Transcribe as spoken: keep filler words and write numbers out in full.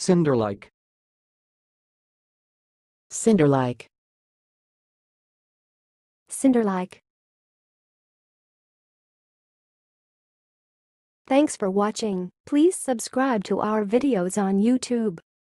cinderlike, cinderlike, cinderlike. Thanks for watching. Please subscribe to our videos on YouTube.